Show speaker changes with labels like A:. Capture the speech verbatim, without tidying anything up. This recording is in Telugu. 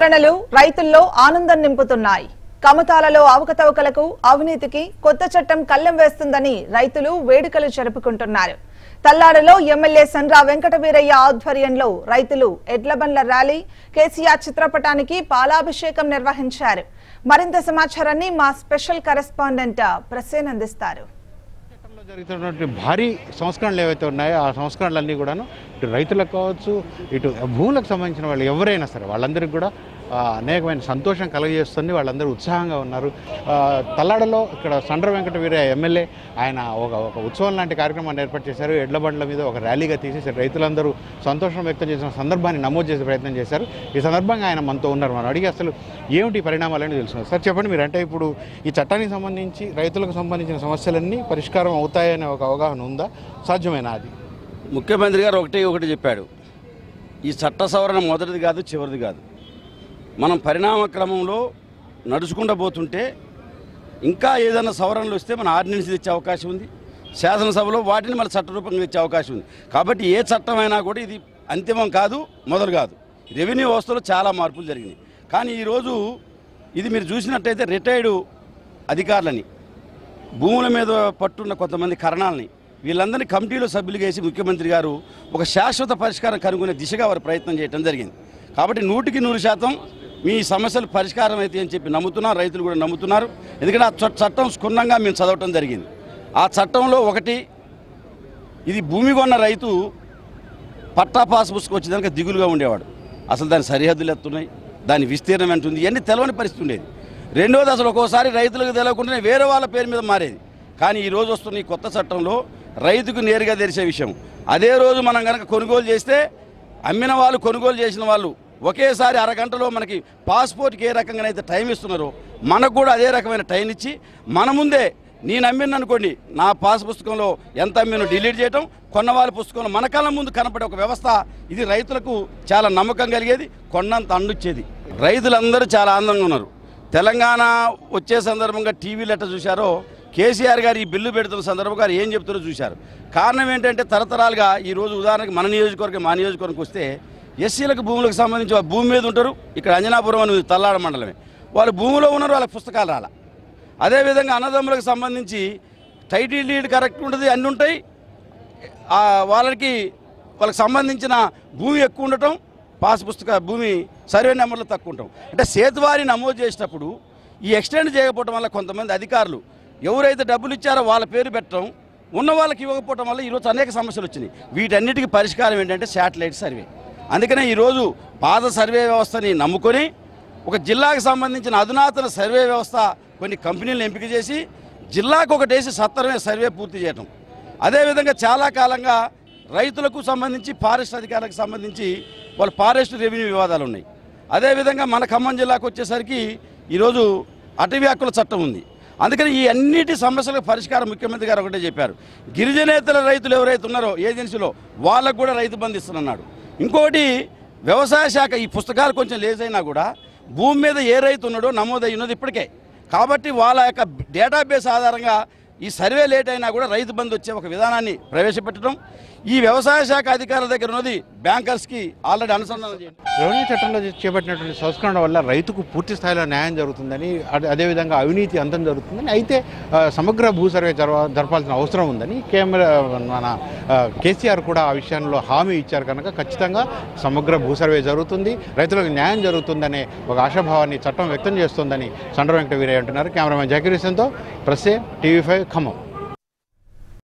A: ప్రకటనలు రైతుల్లో ఆనందం నింపుతున్నాయి. కమతాలలో అవకతవకలకు అవినీతికి కొత్త చట్టం కళ్లెం వేస్తుందని రైతులు వేడుకలు జరుపుకుంటున్నారు. తల్లాడలో ఎమ్మెల్యే సండ్ర వెంకటవీరయ్య ఆధ్వర్యంలో రైతులు ఎడ్లబండ్ల ర్యాలీ, కేసీఆర్ చిత్రపటానికి పాలాభిషేకం నిర్వహించారు. మరింత సమాచారాన్ని మా స్పెషల్ కరెస్పాండెంట్ ప్రసేన్ అందిస్తారు.
B: జరుగుతున్నటువంటి భారీ సంస్కరణలు ఏవైతే ఉన్నాయో ఆ సంస్కరణలన్నీ కూడాను ఇటు రైతులకు కావచ్చు, ఇటు భూములకు సంబంధించిన వాళ్ళు ఎవరైనా సరే వాళ్ళందరికీ కూడా అనేకమైన సంతోషం కలుగజేస్తుంది. వాళ్ళందరూ ఉత్సాహంగా ఉన్నారు. తల్లాడలో ఇక్కడ సండ్ర వెంకటవీరయ్య ఎమ్మెల్యే ఆయన ఒక ఒక ఉత్సవం లాంటి కార్యక్రమాన్ని ఏర్పాటు చేశారు. ఎడ్ల బండ్ల మీద ఒక ర్యాలీగా తీసేసి రైతులందరూ సంతోషం వ్యక్తం చేసిన సందర్భాన్ని నమోదు చేసే ప్రయత్నం చేశారు. ఈ సందర్భంగా ఆయన మనతో ఉన్నారు. మనం అడిగి అసలు ఏమిటి పరిణామాలని తెలుసుకున్నారు. సార్ చెప్పండి, మీరు అంటే ఇప్పుడు ఈ చట్టానికి సంబంధించి రైతులకు సంబంధించిన సమస్యలన్నీ పరిష్కారం అవుతాయనే ఒక అవగాహన ఉందా? సాధ్యమేనా? అది
C: ముఖ్యమంత్రి గారు ఒకటి ఒకటి చెప్పాడు, ఈ చట్ట సవరణ మొదటిది కాదు, చివరిది కాదు. మనం పరిణామ క్రమంలో నడుచుకుంటూ పోతుంటే ఇంకా ఏదైనా సవరణలు వస్తే మన ఆర్డినెన్స్ తెచ్చే అవకాశం ఉంది. శాసనసభలో వాటిని మన చట్టరూపంగా తెచ్చే అవకాశం ఉంది. కాబట్టి ఏ చట్టమైనా కూడా ఇది అంతిమం కాదు, మొదలు కాదు. రెవెన్యూ వ్యవస్థలో చాలా మార్పులు జరిగినాయి. కానీ ఈరోజు ఇది మీరు చూసినట్టయితే రిటైర్డు అధికారులని, భూముల మీద పట్టున్న కొంతమంది కరణాలని, వీళ్ళందరినీ కమిటీలో సభ్యులు చేసి ముఖ్యమంత్రి గారు ఒక శాశ్వత పరిష్కారం కనుగొనే దిశగా వారు ప్రయత్నం చేయడం జరిగింది. కాబట్టి నూటికి నూరు శాతం మీ సమస్యలు పరిష్కారం అయితే అని చెప్పి నమ్ముతున్నారు, రైతులు కూడా నమ్ముతున్నారు. ఎందుకంటే ఆ చట్టం క్షుణ్ణంగా మేము చదవటం జరిగింది. ఆ చట్టంలో ఒకటి, ఇది భూమి కొన్న రైతు పట్టా పాస్ పుస్తకం వచ్చేదానికి దిగులుగా ఉండేవాడు. అసలు దాని సరిహద్దులు ఎత్తున్నాయి, దాని విస్తీర్ణం ఎంత ఉంది, ఇవన్నీ తెలవని పరిస్థితి ఉండేది. రెండోది, అసలు ఒక్కోసారి రైతులకు తెలియకుండానే వేరే వాళ్ళ పేరు మీద మారేది. కానీ ఈరోజు వస్తున్న ఈ కొత్త చట్టంలో రైతుకు నేరుగా తెలిసే విషయం. అదే రోజు మనం కనుక కొనుగోలు చేస్తే అమ్మిన వాళ్ళు, కొనుగోలు చేసిన వాళ్ళు ఒకేసారి అరగంటలో మనకి పాస్పోర్ట్కి ఏ రకంగానైతే టైం ఇస్తున్నారో మనకు కూడా అదే రకమైన టైం ఇచ్చి మన ముందే, నేను అమ్మిన అనుకోండి, నా పాస్ పుస్తకంలో ఎంత అమ్మినో డిలీట్ చేయటం, కొన్న వాళ్ళ పుస్తకంలో మన కళ్ళ ముందు కనపడే ఒక వ్యవస్థ. ఇది రైతులకు చాలా నమ్మకం కలిగేది, కొన్నంత అండుచ్చేది. రైతులందరూ చాలా ఆనందంగా ఉన్నారు. తెలంగాణ వచ్చే సందర్భంగా టీవీలు ఎట్లా చూశారో, కేసీఆర్ గారు ఈ బిల్లు పెడుతున్న సందర్భంగా ఏం చెప్తారో చూశారు. కారణం ఏంటంటే తరతరాలుగా ఈరోజు ఉదాహరణకి మన నియోజకవర్గం మా నియోజకవర్గంకి వస్తే ఎస్సీలకు భూములకు సంబంధించి వాళ్ళు భూమి మీద ఉంటారు. ఇక్కడ అంజనాపురం అని తల్లాడ మండలమే, వాళ్ళు భూమిలో ఉన్నారు, వాళ్ళకి పుస్తకాలు రాల. అదేవిధంగా అన్నదమ్ములకు సంబంధించి టైటిల్ డీడ్ కరెక్ట్ ఉంటుంది, అన్నీ ఉంటాయి. వాళ్ళకి వాళ్ళకి సంబంధించిన భూమి ఎక్కువ ఉండటం, పాస్ పుస్తక భూమి సర్వే నెంబర్లు తక్కువ ఉంటాం. అంటే సేతువారి నమోదు చేసేటప్పుడు ఈ ఎక్స్టెండ్ చేయకపోవడం వల్ల కొంతమంది అధికారులు ఎవరైతే డబ్బులు ఇచ్చారో వాళ్ళ పేరు పెట్టడం, ఉన్న వాళ్ళకి ఇవ్వకపోవడం వల్ల ఈరోజు అనేక సమస్యలు వచ్చినాయి. వీటన్నిటికీ పరిష్కారం ఏంటంటే శాటిలైట్ సర్వే. అందుకనే ఈరోజు పాత సర్వే వ్యవస్థని నమ్ముకొని ఒక జిల్లాకు సంబంధించిన అధునాతన సర్వే వ్యవస్థ కొన్ని కంపెనీలను ఎంపిక చేసి జిల్లాకు ఒకటేసి సత్తరమే సర్వే పూర్తి చేయటం. అదేవిధంగా చాలా కాలంగా రైతులకు సంబంధించి, ఫారెస్ట్ అధికారులకు సంబంధించి వాళ్ళ ఫారెస్ట్ రెవెన్యూ వివాదాలు ఉన్నాయి. అదేవిధంగా మన ఖమ్మం జిల్లాకు వచ్చేసరికి ఈరోజు అటవీ హక్కుల చట్టం ఉంది. అందుకని ఈ అన్నిటి సమస్యలకు పరిష్కారం ముఖ్యమంత్రి గారు ఒకటే చెప్పారు, గిరిజనేతల రైతులు ఎవరైతే ఉన్నారో ఏజెన్సీలో వాళ్ళకు కూడా రైతు బంధు ఇస్తున్నాడు. ఇంకోటి, వ్యవసాయ శాఖ ఈ పుస్తకాలు కొంచెం లేజ్ అయినా కూడా భూమి మీద ఏ రైతు ఉన్నాడో నమోదయ్యి ఉన్నది ఇప్పటికే. కాబట్టి వాళ్ళ యొక్క డేటాబేస్ ఆధారంగా ఈ సర్వే లేట్ అయినా కూడా రైతు బంధు వచ్చే ఒక విధానాన్ని ప్రవేశపెట్టడం, ఈ వ్యవసాయ శాఖ అధికారుల దగ్గర ఉన్నది బ్యాంకర్స్కి ఆల్రెడీ అనుసంధానం చేయడం.
B: రెవెన్యూ చట్టంలో చేపట్టినటువంటి సంస్కరణ వల్ల రైతుకు పూర్తి స్థాయిలో న్యాయం జరుగుతుందని, అదేవిధంగా అవినీతి అంతం జరుగుతుందని, అయితే సమగ్ర భూ సర్వే జరపాల్సిన అవసరం ఉందని కేంద్ర మన కేసీఆర్ కూడా ఆ విషయంలో హామీ ఇచ్చారు. కనుక ఖచ్చితంగా సమగ్ర భూ సర్వే జరుగుతుంది, రైతులకు న్యాయం జరుగుతుందనే ఒక ఆశాభావాన్ని చట్టం వ్యక్తం చేస్తుందని సండ్ర వెంకటవీరయ్య అంటున్నారు. కెమెరామెన్ జకీర్ హుస్సేన్తో ప్రసే, టీవీ ఫైవ్, ఖమ్మం.